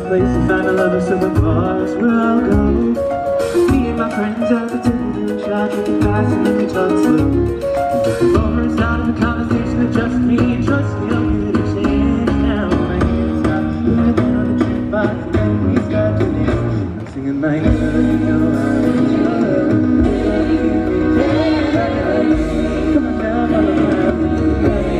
place to find a lover, so the bars where I'll go. Me and my friends at the table, try drinking fast and then we talk slow. And if the bars out of the conversation, it's just me, and trust me, I'll get a chance now. My hands stop, looking on the jukebox, and then we start to dance. I'm singing my love, you know I love you. Come on now, follow my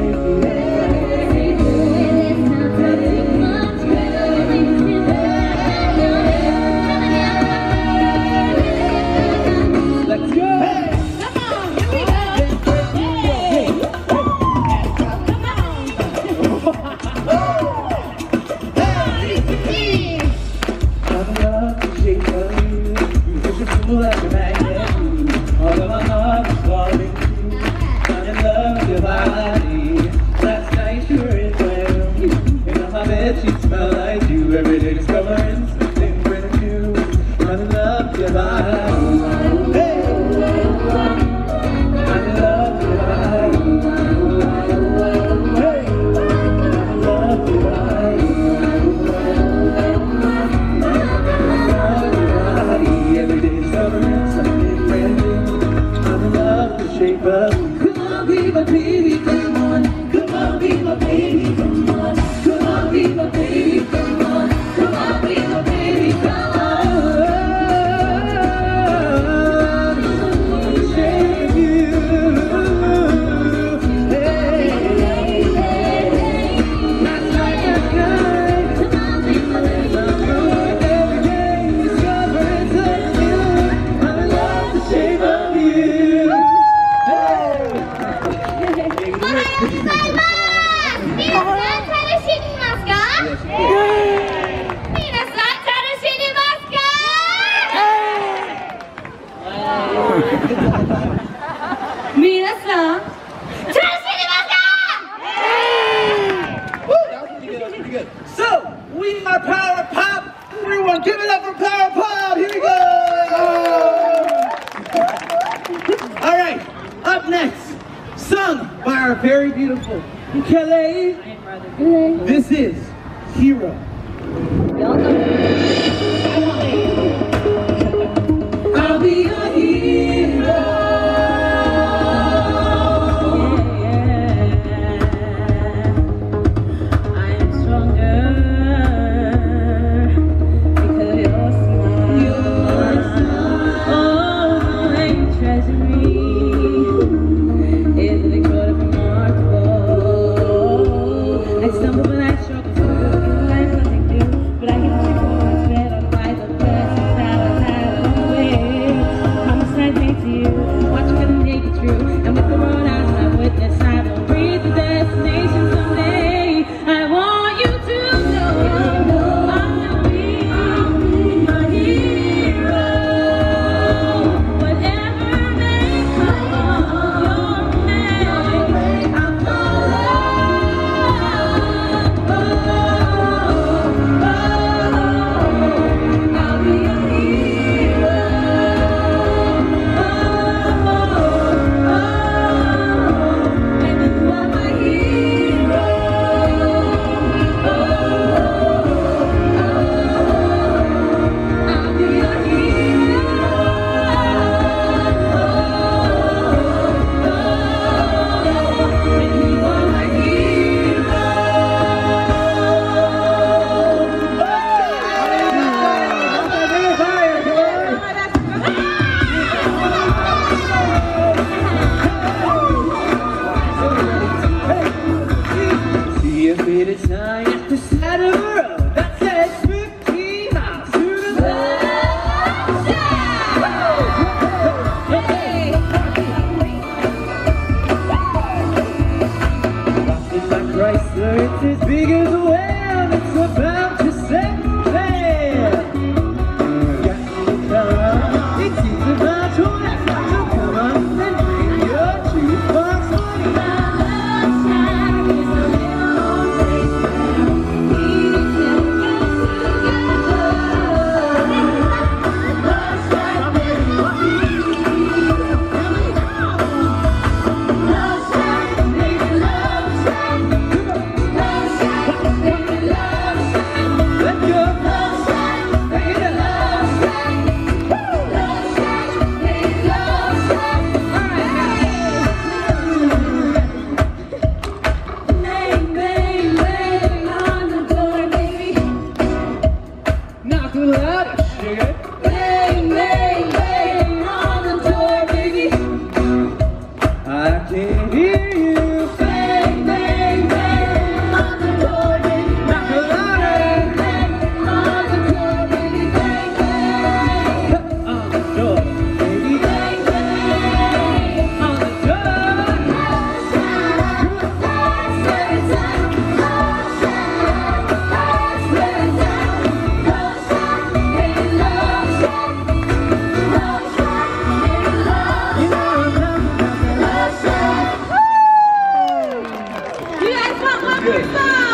very beautiful Kelly. This is Hero. I'll be a hero. I am stronger because you're smart. You're smart. Oh, my treasury is the good of I stumble when I struggle, so life nothing new. But I get to go much better by the blessings that I've had along the way. Promise I'd make to you, watch for the naked true. And with the world as my witness, I will reach the destination someday. I want you to know I'll be my hero. Whatever may come your way, I'll follow. It's as big as a whale, it's about to set sail. It's easy about to laugh, so come on and bring your jukebox money. Love Good.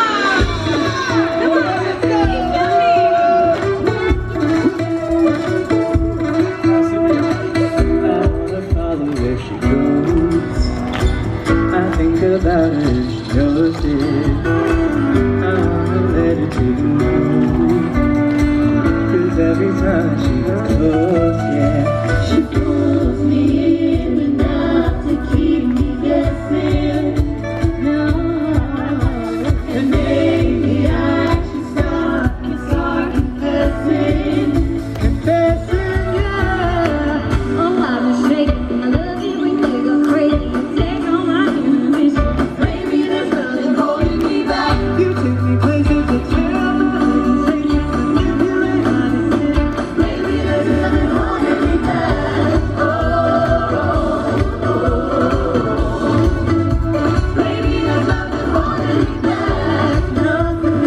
About her, she knows it. I wanna let her take me home, 'cause every time she gets close, yeah, she pulls me in enough to keep me guessing. No, and maybe I should start confessing, yeah. Oh, I was shaking. I love you when you go crazy. You take all my inhibition. You take me places that tear up my hesitation. You ain't honest, Baby, there's nothing holding me back. Oh, oh, oh. Baby, there's nothing holding me back. nothing.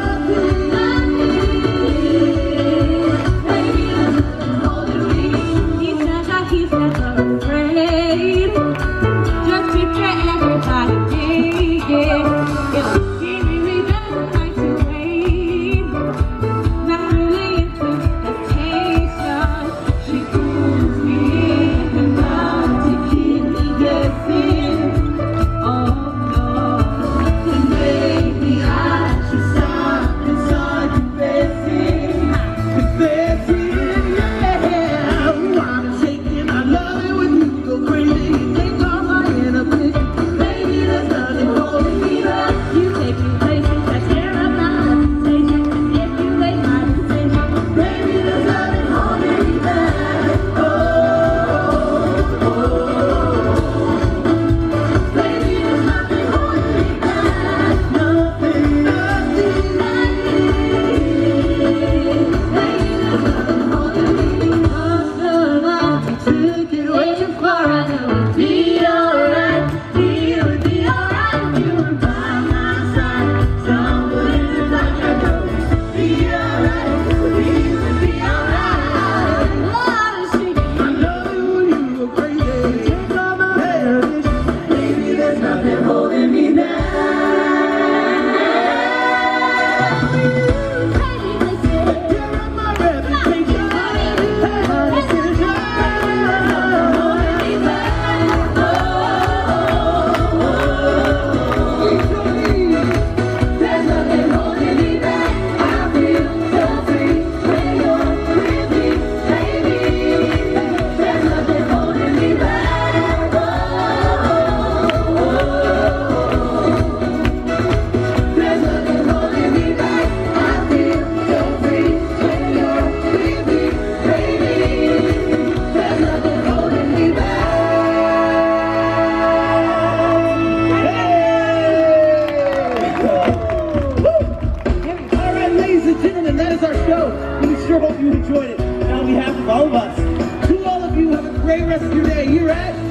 Baby, there's nothing holding me. He says that he's never afraid. Just to get everybody digging. He really doesn't like to wait. Not really into the taste of. She pulls me in enough to keep me guessing. Oh no, and maybe I should start confessing. Confessing, yeah. I'm shaking, I love it when you go crazy. You take all my inhibition. Baby, there's nothing holding me back. You take me places that tear up my hesitation. Manipulate my decision. Baby, there's nothing holding me back. Oh, oh, oh. Baby, there's nothing holding me back. Nothing. Baby, there's nothing holding me back. Take it away. Too far, I know it'd be alright. It would be alright if you were by my side. Somewhere like I know it'd be alright. It would be alright. Oh, I was shaking. I love it when you go crazy. You take all my inhibition. Baby, there's nothing holding me back. Baby, listen. Tear up my reputation. My decision. There's nothing holding me back. I feel so free when you're with me, baby. There's nothing holding me back. Oh, there's nothing holding me back. I feel so free when you're with me, baby. There's nothing holding me back. All right, ladies and gentlemen, that is our show. We sure hope you enjoyed it. And on behalf of all of us, to all of you, have a great rest of your day. You ready?